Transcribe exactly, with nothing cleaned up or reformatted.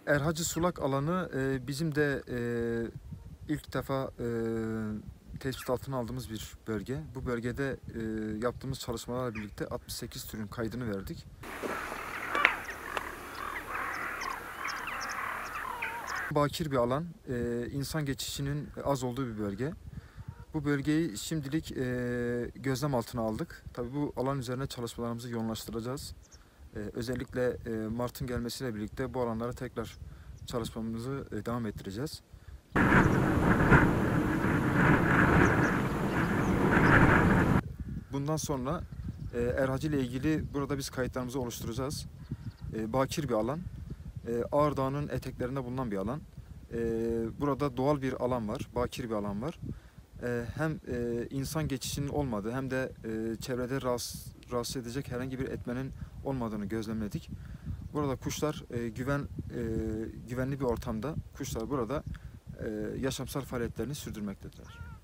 Erhacı Sulak alanı e, bizim de e, ilk defa e, tespit altına aldığımız bir bölge. Bu bölgede e, yaptığımız çalışmalarla birlikte altmış sekiz türün kaydını verdik. Bakir bir alan, e, insan geçişinin az olduğu bir bölge. Bu bölgeyi şimdilik e, gözlem altına aldık. Tabii bu alan üzerine çalışmalarımızı yoğunlaştıracağız. E, özellikle e, Mart'ın gelmesiyle birlikte bu alanlara tekrar çalışmamızı e, devam ettireceğiz. Bundan sonra e, Erhacı ile ilgili burada biz kayıtlarımızı oluşturacağız. E, bakir bir alan, e, Ağrı Dağı'nın eteklerinde bulunan bir alan. E, burada doğal bir alan var, bakir bir alan var. E, hem e, insan geçişinin olmadığı hem de e, çevrede rahatsız, rahatsız edecek herhangi bir etmenin olmadığını gözlemledik. Burada kuşlar e, güven e, güvenli bir ortamda, kuşlar burada e, yaşamsal faaliyetlerini sürdürmektedirler.